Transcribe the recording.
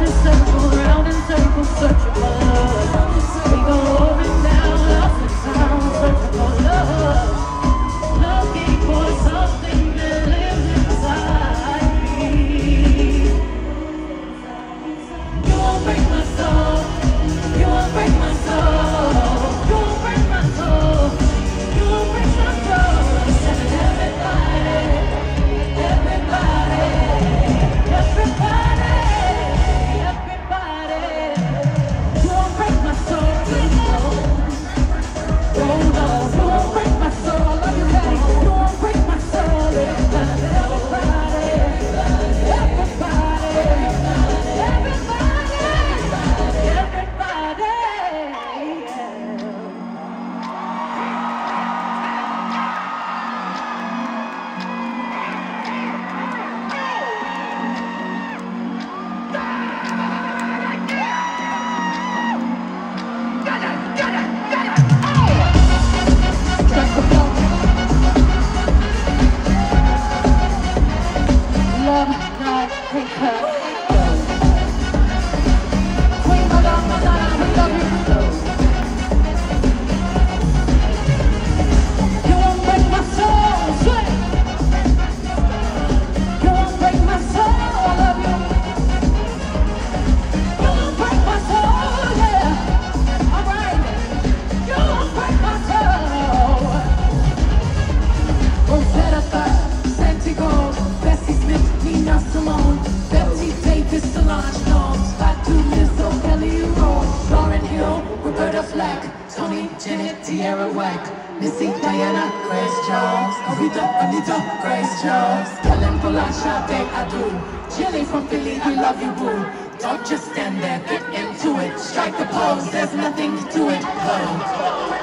round in circles, searching for love. We go up and down, lost and found, searching for love. Looking for something that lives inside me. You won't break my soul. You won't break my soul. You won't break my soul. You won't break my soul. I said everybody, everybody, everybody, everybody. You won't break my soul. Oh no, you won't break my soul. I love you, Daddy. You won't break my soul. Everybody, everybody, everybody, everybody, love, not hate her. Queen Madonna, Madonna, we love you. You won't break my soul, say. You won't break my soul, I love you. You won't break my soul, yeah. All right. You won't break my soul. Rosetta Third, Santiago, Bessie Smith, Nina Simone, Betty Davis, Solange Knowles, Fatu Lizzo, Kelly Rowland, Lauryn Hill, Roberta Flack, Tony Bennett, Tierra Whack, Missy Diana, Grace Jones, Aretha, Anita, Grace Jones, Helen Polasha, Beg Adu, Jilly from Philly, we love you, boo. Don't just stand there, get into it, strike the pose, there's nothing to it, go.